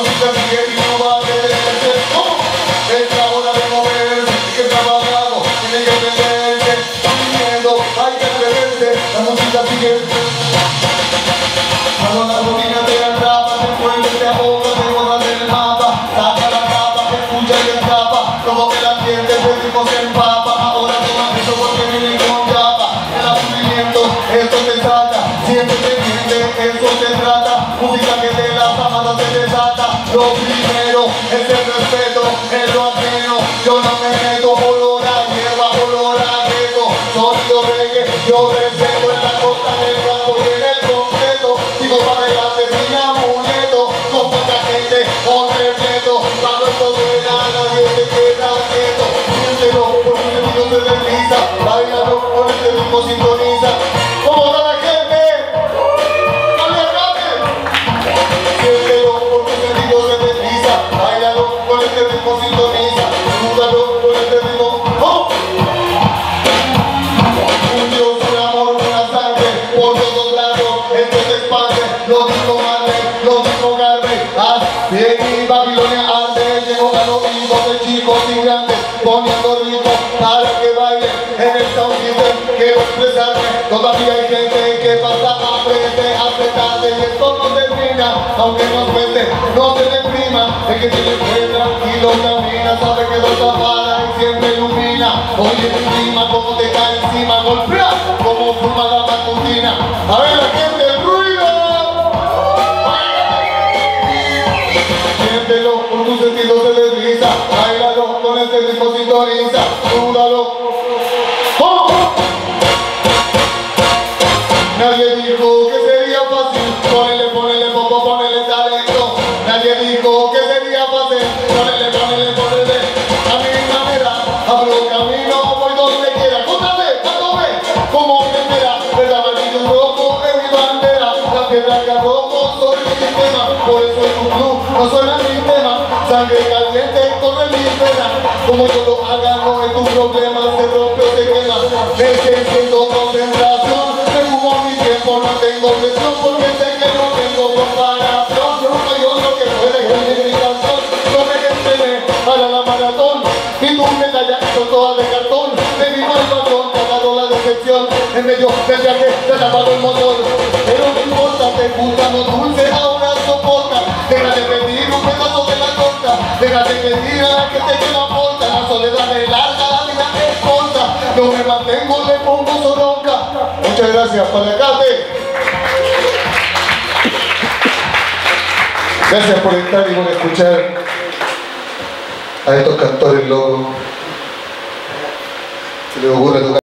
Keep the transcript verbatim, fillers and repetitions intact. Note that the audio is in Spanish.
música sigue y no va a detenerse. ¿Cómo? Es la hora de moverse, que trabajamos, tiene que entenderse. Viviendo, hay que atreverse, la música sigue. Cuando la rutina te atrapa, te envuelve, te ahoga, te borra del mapa. Saca la capa, te escucha y escapa. Como que la siente, el ritmo se empapa. Ahora toma eso porque viene con chapa. El aburrimiento, esto te saca. Siempre te miente, eso se trata. Música que te la fama te desata. Lo primero es el respeto, es lo ajeno. Yo no me meto, olor a hierba, olor a gueto. Sonido reggae, yo respeto en la costa del campo y en el concreto. Sigo para adelante sin amuleto, con poca gente, con respeto. Cuando esto suena, nadie se queda quieto. Siéntelo, porque el sentido se desliza. Bailalo, con este ritmo sintoniza. ¿Cómo está la gente? Siéntelo, porque el sentido se desliza. Bailalo, con este ritmo sintoniza. Súdalo, con este ritmo. ¡Oh! Un Dios, un amor, una sangre, por todos lados, esto se expande. Lo dijo Marley, lo dijo Garvey. Ah, bien y Babilonia arde. Llegó a los hijos de chicos y grandes, poniendo ritmo para que bailen en el sound system. Quiero expresarme, todavía hay gente que pasa hambre, hace tarde y esto no termina. Aunque nos cueste, no se deprima. El que tiene fe tranquilo camina, sabe que lo tapara y siempre ilumina. Oye el clima como te cae encima, golpea como fuma la matutina. A ver la gente, el ruido. Siéntelo, por tu sentido se desliza. Báilalo, con este ritmo sintoniza. Súdalo. ¡Oh! Nadie dijo que sería fácil. Ponele, ponele, poco, ponele talento. Nadie dijo que sería fácil. Ponele, ponele, ponele. A mi manera, abro camino, voy donde quiera. Cóntame, cántame, como me espera. El amarillo rojo es mi bandera. La piedra que arrojo soy mi sistema. Por eso es un club, no suena mi tema. Sangre caliente corre mi pena. Como yo lo haga no es tu problema. Se rompe o se quema. Necesito concentración. Me fumo mi tiempo, no tengo presión. Porque sé que no tengo comparación. Yo no soy otro que puede escribir mi canción. Yo me entrené para la maratón. Y tu medalla son todas de cartón. Me vino el balón, te ha dado la decepción. En medio del viaje te ha tapado el motor. Pero no importa, te gusta lo dulce, ahora soporta. Deja de pedir un pedazo de la torta. Deja de pedir a la que te queda porta. La soledad es larga, la vida es corta. No me mantengo, le pongo soronca. Muchas gracias, Palacate. Gracias por estar y por escuchar a estos cantores locos. Se les ocurre tocar.